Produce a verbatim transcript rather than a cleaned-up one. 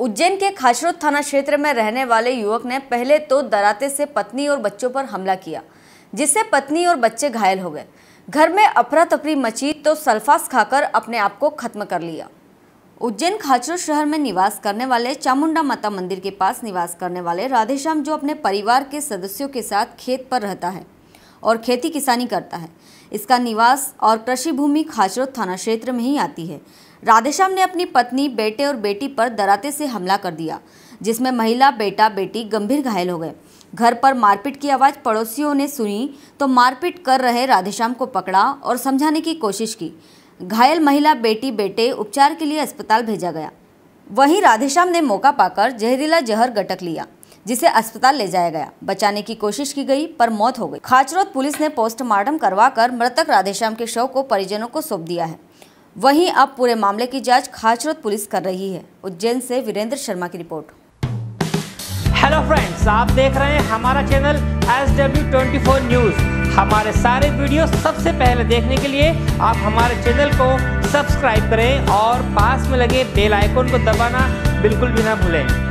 उज्जैन के खाचरोद थाना क्षेत्र में रहने वाले युवक ने पहले तो दराते से पत्नी और बच्चों पर हमला किया, जिससे पत्नी और बच्चे घायल हो गए। घर में अफरा तफरी मची तो सल्फास खाकर अपने आप को खत्म कर लिया। उज्जैन खाचरोद शहर में निवास करने वाले चामुंडा माता मंदिर के पास निवास करने वाले राधेश्याम, जो अपने परिवार के सदस्यों के साथ खेत पर रहता है और खेती किसानी करता है। इसका निवास और कृषि भूमि खाचरोद थाना क्षेत्र में ही आती है। राधेश्याम ने अपनी पत्नी, बेटे और बेटी पर दराते से हमला कर दिया, जिसमें महिला, बेटा, बेटी गंभीर घायल हो गए। घर पर मारपीट की आवाज़ पड़ोसियों ने सुनी तो मारपीट कर रहे राधेश्याम को पकड़ा और समझाने की कोशिश की। घायल महिला, बेटी, बेटे उपचार के लिए अस्पताल भेजा गया। वहीं राधेश्याम ने मौका पाकर जहरीला जहर गटक लिया, जिसे अस्पताल ले जाया गया। बचाने की कोशिश की गई पर मौत हो गई। खाचरोद पुलिस ने पोस्टमार्टम करवाकर मृतक राधेश्याम के शव को परिजनों को सौंप दिया है। वहीं अब पूरे मामले की जांच खाचरोद पुलिस कर रही है। उज्जैन से वीरेंद्र शर्मा की रिपोर्ट। हेलो फ्रेंड्स, आप देख रहे हैं हमारा channel S W twenty four news. हमारे सारे वीडियो सबसे पहले देखने के लिए आप हमारे चैनल को सब्सक्राइब करें और पास में लगे बेल आइकन को दबाना बिल्कुल भी ना भूलें।